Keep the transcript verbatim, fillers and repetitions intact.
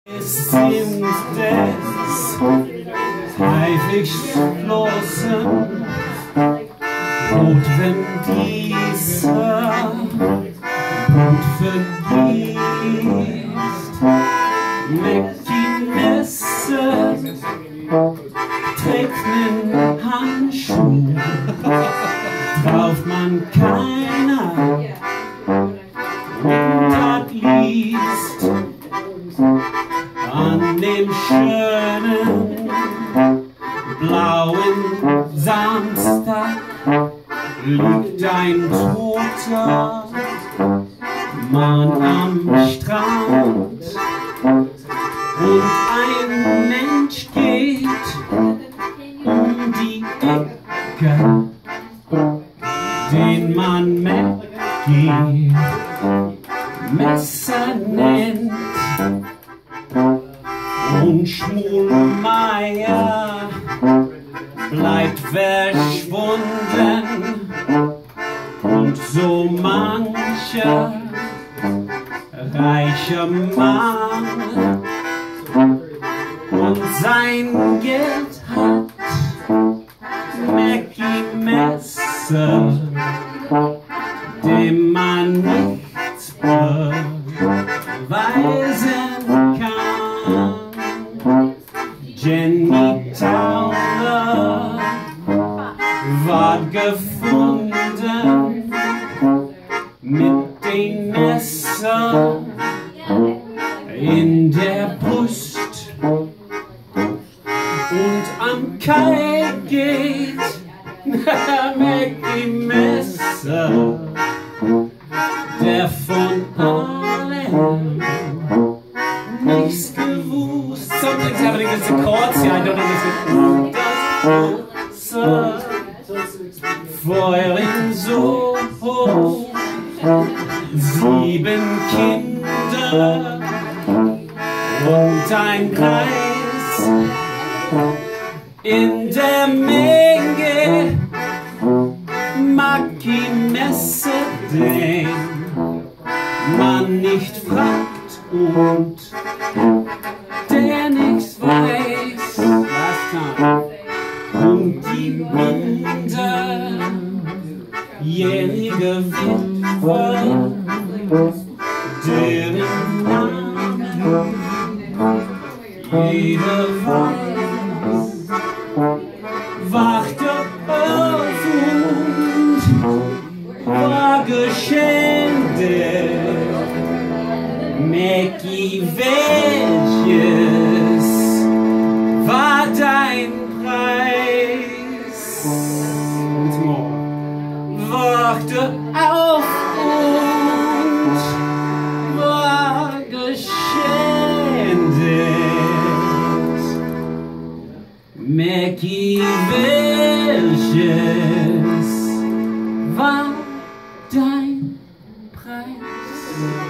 Es sind es Haifischflossen und wenn dieser Blut vergießt, leckt die Messe, trägt nen Handschuh, drauf man keiner Tag liest. An dem schönen blauen Samstag liegt ein toter Mann am Strand und ein Mensch geht um die Ecke, den man Mackie Messer nennt. Und Schmulmeier bleibt verschwunden und so mancher reicher Mann und sein Geld hat Mackie Messer, dem man nichts beweisen kann. Jenny Towner ward gefunden mit dem Messer in der Brust und am Kai geht Mackie Messer, der von allem nichts gewusst. Something's happening with the chords here, I don't understand. Feuer in Soho, sieben Kinder und ein Kreis in der Menge. Mackie Messer, den man nicht fragt und der nichts weiß. Und die minderjährige Witwe, deren Namen jeder weiß, wachte auf und war geschändet. Mackie, welches war dein Preis? Wachte auf und war geschändet. Mackie, welches war dein Preis?